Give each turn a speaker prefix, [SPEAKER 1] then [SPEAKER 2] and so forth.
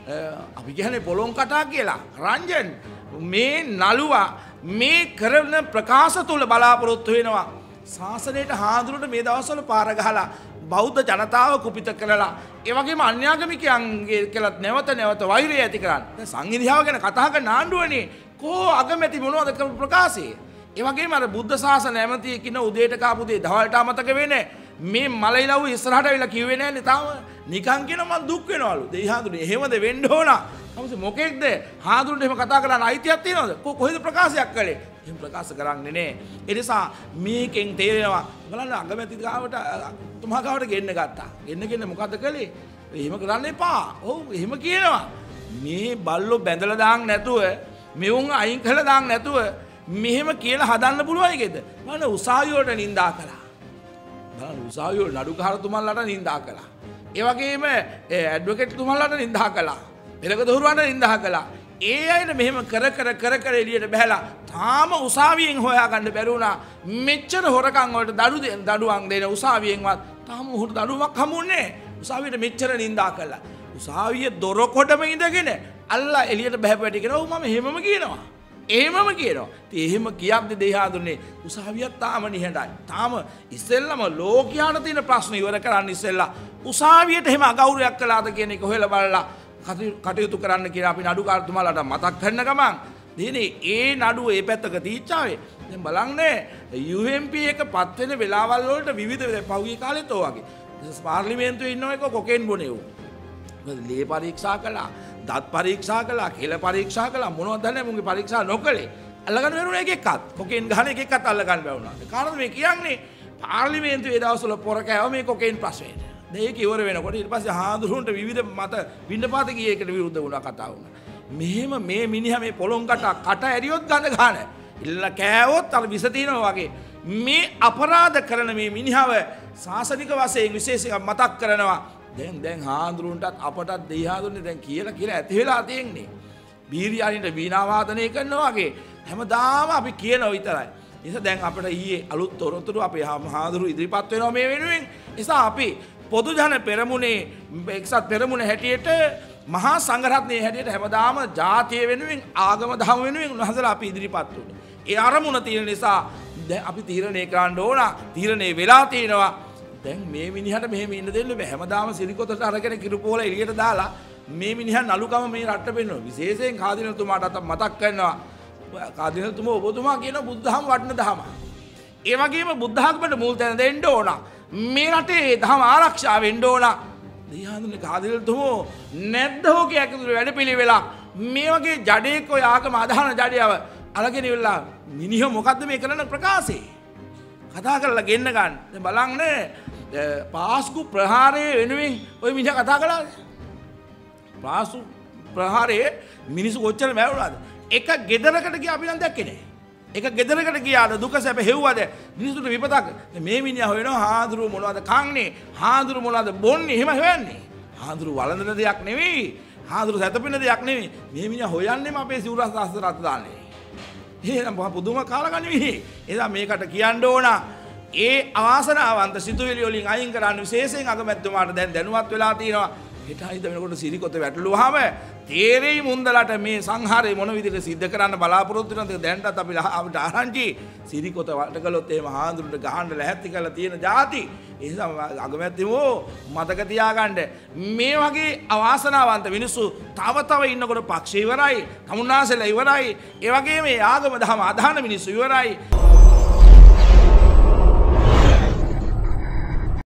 [SPEAKER 1] අපි කියන්නේ පොළොන් කටා කියලා. රංජන් මේ නළුවා මේ කරන ප්‍රකාශ තුල බලාපොරොත්තු වෙනවා. ශාසනයට හාඳුනට මේ දවස්වල පාර ගහලා බෞද්ධ ජනතාව කුපිත කරලා ඒ වගේම අන්‍යාගමිකයන්ගේ කියලාත් නැවත නැවත වෛරය ඇති කරන්නේ. දැන් සංවිධාව ගැන කතා කරන ආණ්ඩුවනේ කෝ අගමැති මොනවද කරපු ප්‍රකාශය. ඒ වගේම අර බුද්ධ ශාසන ඇමති කින උදේට කාපු දේ දවල්ට අමතක වෙන්නේ මේ මලයිලව් ඉස්සරහට ඇවිල්ලා කිව්වේ නෑනේ තාම නිකන් කියන මං දුක් වෙනවලු. දෙයි හාඳුනේ එහෙමද වෙන්න ඕන. නමුත් මොකෙක්ද හාඳුනට එහෙම කතා කරන්න අයිතියක් තියනවද? කොහෙද ප්‍රකාශයක් කළේ? එහෙම ප්‍රකාශ කරන්නේ නෑ. ඒ නිසා මේකෙන් තේරෙනවා බලන්න අගමැති ගාවට තුමා ගාවට ගෙන්න ගත්තා. ගෙන්න මොකද්ද කළේ? එහෙම කරන්න එපා. ඔව් එහෙම කියනවා. මේ බල්ලෝ බැඳලා දාන්න නැතුව මෙවුන් අයින් කළා දාන්න නැතුව මෙහෙම කියලා හදන්න පුළුවන් එකේද? බලන්න උසාවිය වලට නිඳා කළා. බලන්න උසාවිය වල නඩුකාරතුමන්ලාට නිඳා කළා. ඒ වගේම ඇඩ්වොකේට් තුමන්ලාට නිඳා කළා. පෙරක දොහරුවන්ට නිඳා කළා. ඒ අයන මෙහෙම කර එළියට බහැලා තාම උසාවියෙන් හොයාගන්න බැරි වුණා. මෙච්චර හොරකම් වලට දඩුවම් දෙන උසාවියෙන්වත් තාම උහුට දඩුවමක් හමුන්නේ නැහැ. උසාවියට මෙච්චර නිඳා කළා. උසාවියේ දොර කොටම ඉඳගෙන අල්ලා එළියට බහැපැටි කියනවා. ඔව් මම එහෙමම කියනවා. එහෙමම කියනවා. ඉතින් එහෙම කියද්දි දෙහාඳුනේ උසාවියක් තාම නිහඬයි. තාම ඉස්සෙල්ලම ලෝකයාට තියෙන ප්‍රශ්න ඉවර කරන්න ඉස්සෙල්ලා උසාවියට එහෙම අගෞරවයක් කළාද කියන එක හොයලා බලලා කටයුතු කරන්න කියලා අපි නඩුකාරතුමාලාට මතක් කරන ගමන් දෙනේ ඒ නඩුව ඒ පැත්තක තීච්චාවේ. දැන් බලන්නේ UMP එක පත් වෙන වෙලාවල් වලට විවිධ පහුගිය කාලෙත් ඔය වගේ. පාර්ලිමේන්තුවේ ඉන්නව එක කොකේන් බොනේ උ. ලේ පරීක්ෂා කළා, දත් පරීක්ෂා කළා, කෙල පරීක්ෂා කළා මොනවද නැහැ මුන්ගේ පරීක්ෂා නොකළේ. අල්ලගන්න බැරුණා එක එක්කත්. කොකේන් ගහන එක එක්කත් අල්ලගන්න බැරුණා. කාටද මේ කියන්නේ? පාර්ලිමේන්තුවේ දවස්වල පොර කෑව මේ කොකේන් ප්‍රශ්නේ. ඒක ඉවර වෙනකොට ඊට පස්සේ හාඳුරුන්ට විවිධ මත විඳපාත ගියේ එකට විරුද්ධ වුණා කතා වුණා. මෙහෙම මේ මිනිහා මේ පොළොන් කට ඇරියොත් ගඳ ගන්න. ඉල්ල කෑවොත් අර විස තිනවා වගේ. මේ අපරාධ කරන මේ මිනිහව සාසනික වශයෙන් විශේෂයෙන් මතක් කරනවා. දැන් හාඳුරුන්ටත් අපටත් දෙයි හාඳුන්නේ දැන් කියලා ඇති වෙලා තියෙන්නේ. බීරියානිට වීණා වාදනය කරනවා වගේ හැමදාම අපි කියනවා විතරයි. නිසා දැන් අපිට ඊයේ අලුත් තොරතුරු අපේ හාඳුරු ඉදිරිපත් වෙනවා මේ වෙනුවෙන්. නිසා අපි පොදු ජන පෙරමුණේ එක්සත් පෙරමුණ හැටියට මහා සංඝරත්නයේ හැටියට හැමදාම ජාතිය වෙනුවෙන් ආගම දහම වෙනුවෙන් උන්වහන්සේලා අපි ඉදිරිපත් වුණා. ඒ අරමුණ තියෙන නිසා දැන් අපි තීරණය කරන්න ඕන. තීරණය වෙලා තියෙනවා. දැන් මේ මිනිහට මෙහෙම ඉන්න දෙන්න බෑ. හැමදාම සිරිකොතට අරගෙන කිරුපෝල එළියට දාලා මේ මිනිහා නළුකම මේ රට්ට පෙන්නනවා. විශේෂයෙන් කාදිනතුමාට මතක් කරනවා. කාදිනතුමා ඔබතුමා කියන බුද්ධහම වටින දහම. ඒ වගේම බුද්ධ학මට මුල් තැන දෙන්න ඕන. මේ රටේ දහම ආරක්ෂා වෙන්න ඕන. දෙයහඳුනේ කාදිනතුමෝ නැද්ද හොකේ ඇතුළේ වැඩපිළිවෙලක්. මේ වගේ ජඩේක ඔය ආගම අදහන ජඩයව අරගෙන ඉවලා මිනිහ මොකද්ද මේ කරන ප්‍රකාශේ? කතා කරලා ගෙන්න ගන්න. දැන් බලන්න පාස්කු ප්‍රහාරයේ වෙනුවෙන් ඔය මිනිහා කතා කළාද? පාස්කු ප්‍රහාරයේ මිනිස්සු කොච්චර මැරුණාද? එක ගෙදරකට ගියා අපි නම් දැක්කේ නෑ. එක ගෙදරකට ගියාද දුක සැප හෙව්වද මිනිස්සුන්ට විපතක්. මේ මිනිහා හොයනවා හාඳුරු මොනවද කන්නේ? හාඳුරු මොනවද බොන්නේ? එහෙම හොයන්නේ. හාඳුරු වළඳන දෙයක් නෙවෙයි. හාඳුරු සැතපෙන දෙයක් නෙවෙයි. මේ මිනිහා හොයන්නේම අපේ සිවුරස් අස්තරත් දාන්නේ. එහෙනම් පුදුම කාලගණනෙහි. එදා මේකට කියන්න ඕන ඒ අවාසනාවන්ත සිතුවිලි වලින් අයින් කරන්න විශේෂයෙන් අගමැතිතුමාට දැන් දැනුවත් වෙලා තියෙනවා. හෙටයිද වෙනකොට සිරිකොත වැටලුවාම තේරෙයි මුන්දලට මේ සංහාරය මොන විදිහට සිද්ධ කරන්න බලාපොරොත්තු වෙනවද දැන්ටත් අපිට ආරංචි සිරිකොත වට කළොත් එහෙම හාඳුනට ගහන්න ලැහැත්ති කරලා තියෙන જાති. ඒ නිසා අගමැතිමෝ මතක තියාගන්න මේ වගේ අවාසනාවන්ත මිනිස්සු තව ඉන්නකොට පක්ෂ ඉවරයි, තමුන්නාසෙලා ඉවරයි, ඒ වගේම ආගම දහම අදහන මිනිස්සු ඉවරයි.